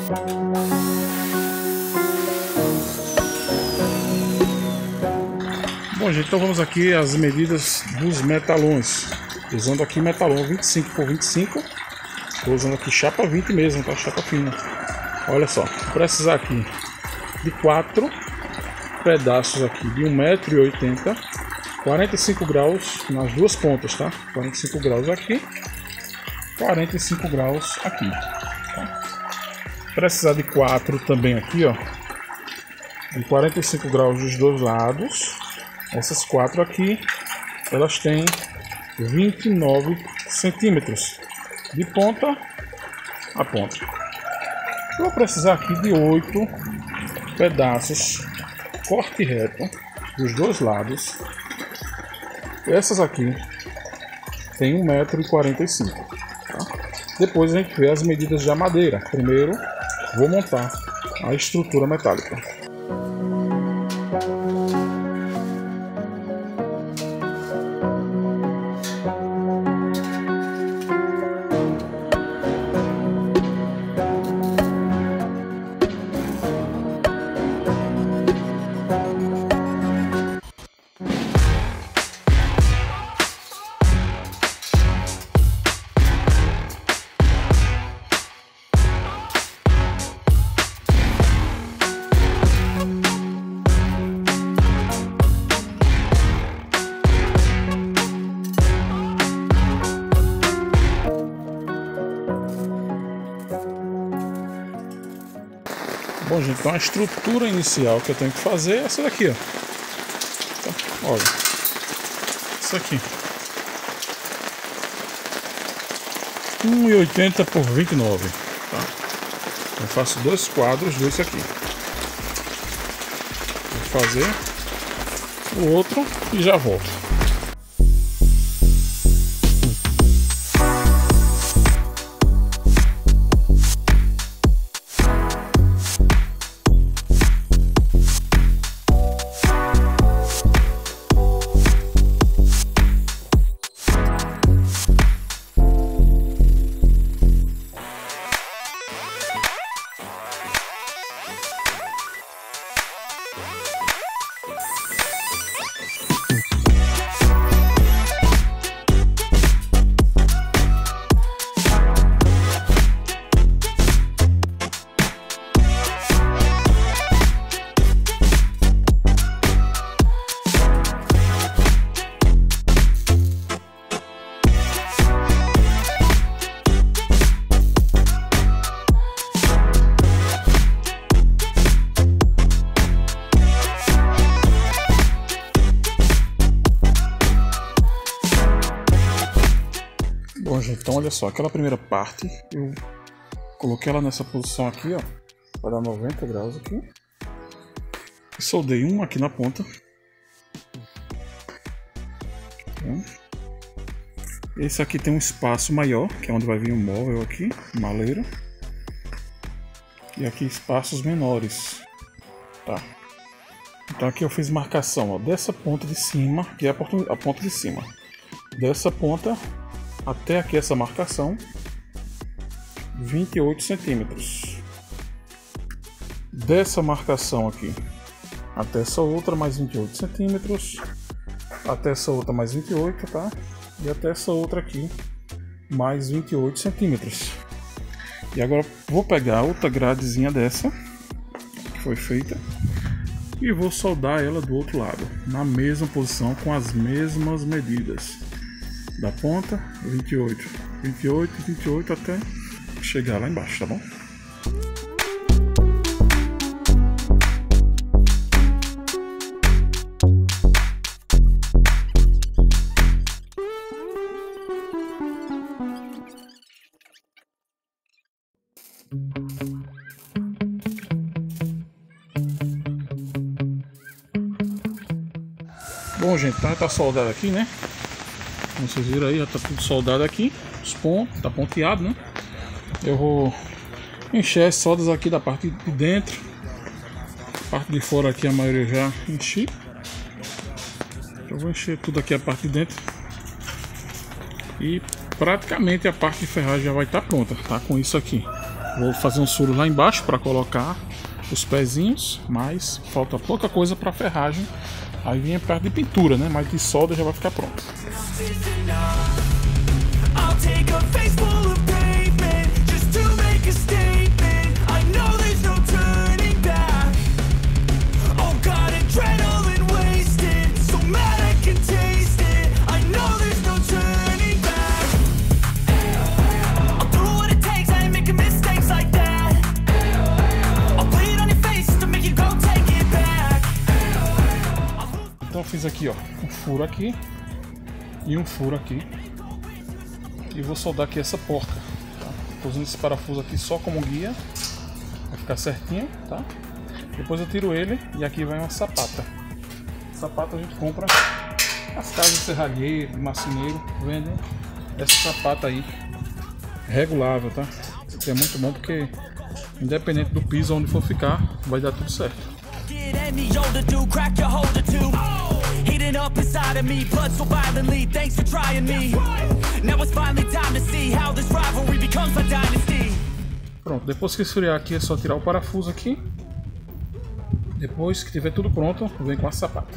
Bom, gente, então vamos aqui às medidas dos metalões. Usando aqui metalão 25 por 25. Estou usando aqui chapa 20 mesmo, tá? Chapa fina. Olha só, vou precisar aqui de 4 pedaços aqui de 1,80 m, 45 graus nas duas pontas, tá? 45 graus aqui, 45 graus aqui. Tá? Precisar de 4 também aqui, ó, de 45 graus dos dois lados. Essas 4 aqui, elas têm 29 centímetros de ponta a ponta. Eu vou precisar aqui de 8 pedaços corte reto dos dois lados. Essas aqui tem 1,45 m. Tá? Depois a gente vê as medidas da madeira. Primeiro vou montar a estrutura metálica. Bom, gente, então a estrutura inicial que eu tenho que fazer é essa daqui, ó. Então, olha, isso aqui, 1,80 por 29, tá? Eu faço 2 quadros desse aqui. Vou fazer o outro e já volto. Bom, gente, então olha só, aquela primeira parte eu coloquei ela nessa posição aqui, ó, para dar 90 graus aqui, e soldei um aqui na ponta. Esse aqui tem um espaço maior, que é onde vai vir o móvel aqui, maleiro, e aqui espaços menores, tá? Então aqui eu fiz marcação, ó, dessa ponta de cima, que é a ponta de cima, dessa ponta até aqui essa marcação, 28 centímetros. Dessa marcação aqui até essa outra mais 28 centímetros, até essa outra mais 28, tá? E até essa outra aqui mais 28 centímetros. E agora vou pegar outra gradezinha dessa que foi feita e vou soldar ela do outro lado, na mesma posição, com as mesmas medidas. Da ponta, 28, 28, 28 até chegar lá embaixo, tá bom? Bom, gente, tá soldado aqui, né? Como vocês viram aí, já tá tudo soldado aqui. Os pontos, tá ponteado, né? Eu vou encher as soldas aqui da parte de dentro. A parte de fora aqui a maioria já enchi. Eu vou encher tudo aqui a parte de dentro. E praticamente a parte de ferragem já vai estar pronta, tá? Com isso aqui. Vou fazer uns furos lá embaixo para colocar os pezinhos, mas falta pouca coisa para ferragem. Aí vem a parte de pintura, né? Mas de solda já vai ficar pronto. Então eu fiz aqui, ó, um furo aqui e um furo aqui, e vou soldar aqui essa porta, tá? Tô usando esse parafuso aqui só como guia, vai ficar certinho, tá? Depois eu tiro ele e aqui vai uma sapata. Sapata a gente compra nas casas de serralheiro, de marceneiro, vendem essa sapata aí regulável, tá? Isso aqui é muito bom porque independente do piso onde for ficar, vai dar tudo certo. Up inside of me, blood so violently. Thanks for trying me. Now it's finally time to see how this rivalry becomes a dynasty. Pronto, depois que esfriar aqui é só tirar o parafuso aqui. Depois que tiver tudo pronto, vem com a sapata.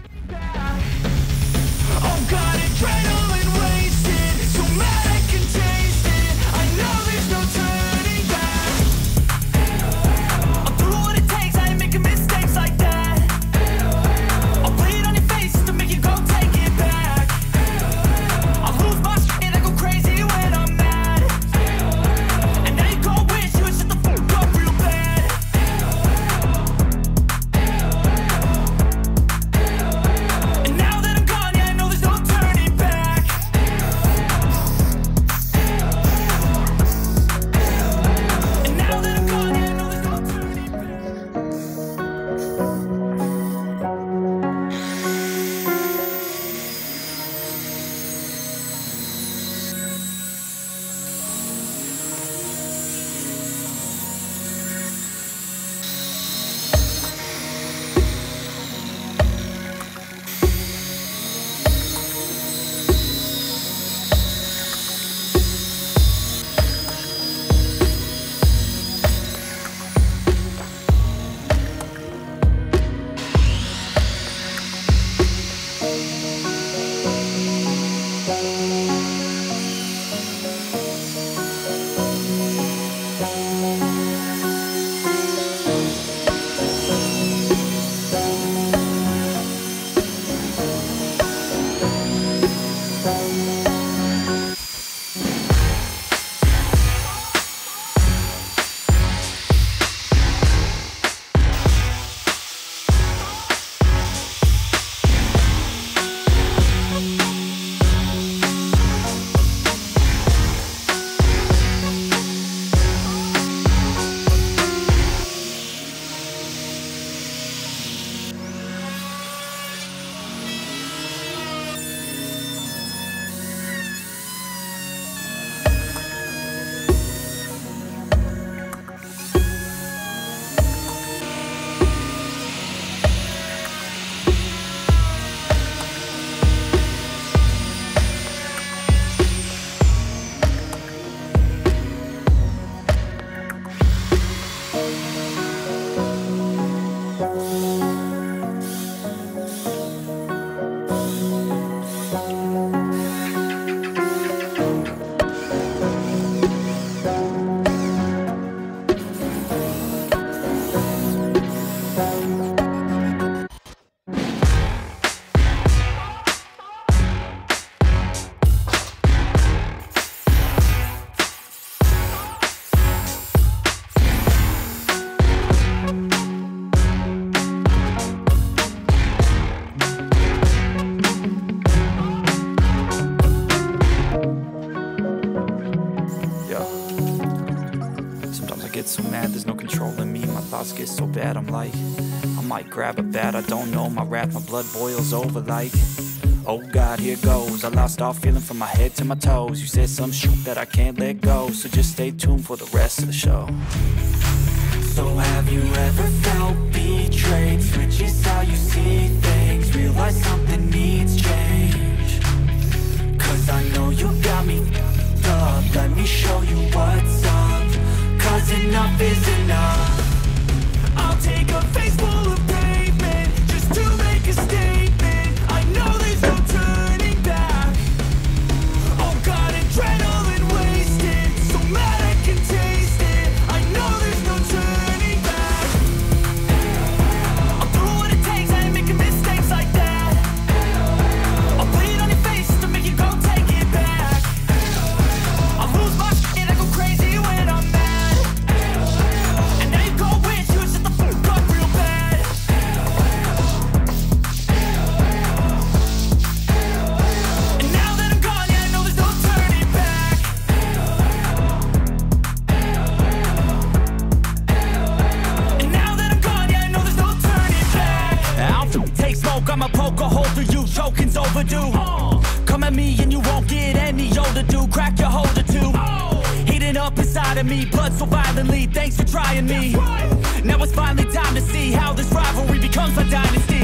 Get so bad, I'm like, I might grab a bat, I don't know, my wrath, my blood boils over like, oh God, here goes, I lost all feeling from my head to my toes, you said some shit that I can't let go, so just stay tuned for the rest of the show. So have you ever felt betrayed, switches how you see things, realize something needs change, cause I know you got me f***ed up, let me show you what's up, cause enough is enough. I'll take a face full of pavement just to make a statement. I know there's no turning back. Oh God, adrenaline wasted, so mad I can taste it. I know there's no turning back. I'll do what it takes, I ain't making mistakes like that. I'll bleed on your face to make you go take it back. I'll lose my shit, I go crazy when I'm mad. And now you go wish you would shut the fuck up real bad. And now that I'm gone, yeah, I know there's no turning back. And now that I'm gone, yeah, I know there's no turning back. I'll take smoke, I'ma poke a hole through you, choking's overdue. Come at me and you won't get any older, dude. Crack your holder too. Heating up inside of me, blood so violently. Thanks for trying me. Now it's finally time to see how this rivalry becomes my dynasty.